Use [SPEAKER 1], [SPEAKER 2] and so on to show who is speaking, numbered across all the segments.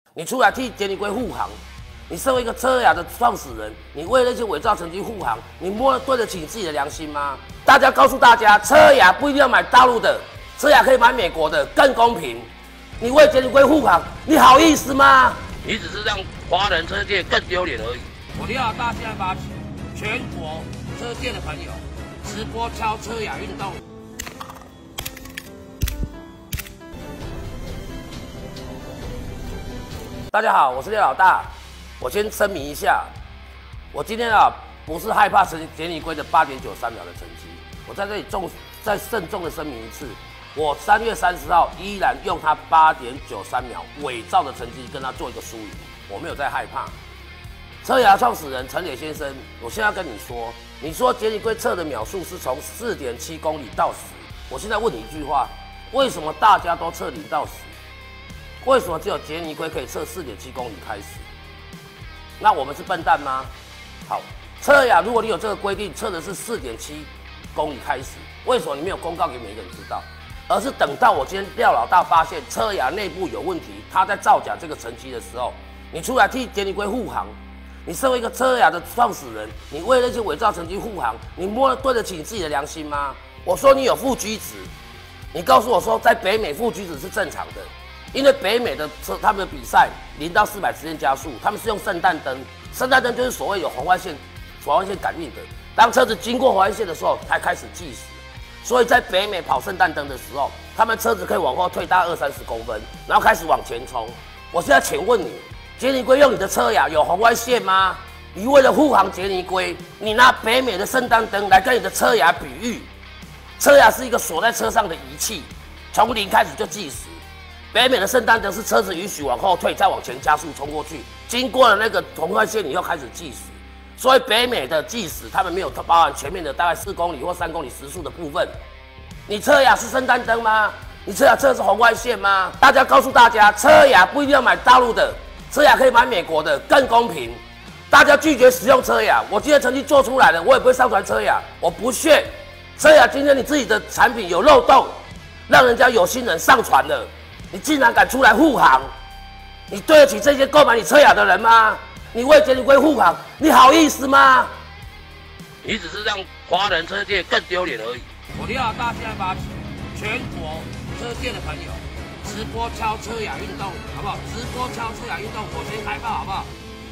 [SPEAKER 1] 你出来替杰尼龟护航，你身为一个车雅的创始人，你为那些伪造成绩护航，你对得起你自己的良心吗？大家告诉大家，车雅不一定要买大陆的，车雅可以买美国的，更公平。你为杰尼龟护航，你好意思吗？你只是让华人车界更丢脸而已。我廖老大现在发起全国车界的朋友直播敲车雅运动。大家好，我是廖老大。我先声明一下，我今天不是害怕杰尼龟的8.93秒的成绩，我在这里再慎重的声明一次，我3月30号依然用他8.93秒伪造的成绩跟他做一个输赢，我没有在害怕。车雅创始人陈磊先生，我现在要跟你说，你说杰尼龟测的秒数是从4.7公里到10，我现在问你一句话，为什么大家都测0到10？为什么只有杰尼龟可以测4.7公里开始？那我们是笨蛋吗？好，车雅，如果你有这个规定，测的是4.7公里开始，为什么你没有公告给每个人知道？而是等到我今天廖老大发现车雅内部有问题，他在造假这个成绩的时候，你出来替杰尼龟护航，你身为一个车雅的创始人，你为那些伪造成绩护航，你对得起你自己的良心吗？我说你有负居值，你告诉我说在北美负居值是正常的。因为北美的他们的比赛0到400直线加速，他们是用圣诞灯，圣诞灯就是所谓有红外线感应的。当车子经过红外线的时候，才开始计时。所以在北美跑圣诞灯的时候，他们车子可以往后退大概20-30公分，然后开始往前冲。我现在请问你，杰尼龟用你的车雅有红外线吗？你为了护航杰尼龟，你拿北美的圣诞灯来跟你的车雅比喻？车雅是一个锁在车上的仪器，从0开始就计时。北美的圣诞灯是车子允许往后退，再往前加速冲过去，经过了那个红外线以后开始计时。所以北美的计时，他们没有包含前面的大概4公里或3公里时速的部分。你车雅是圣诞灯吗？你车雅测的是红外线吗？大家告诉大家，车雅不一定要买大陆的，车雅可以买美国的，更公平。大家拒绝使用车雅，我今天成绩做出来了，我也不会上传车雅，我不屑。车雅今天你自己的产品有漏洞，让人家有心人上传了。你竟然敢出来护航，你对得起这些购买你车雅的人吗？你为杰尼龟护航，你好意思吗？你只是让华人车界更丢脸而已。我廖老大现在发起全国车界的朋友直播敲车雅运动，好不好？直播敲车雅运动，我先开炮，好不好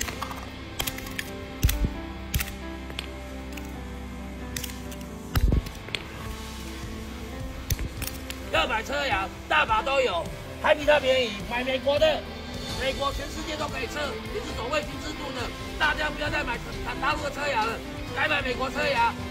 [SPEAKER 1] ？要买车雅，大把都有。还比它便宜，买美国的，美国全世界都可以测，也是走卫星制度的，大家不要再买大陆的车雅了，该买美国车雅。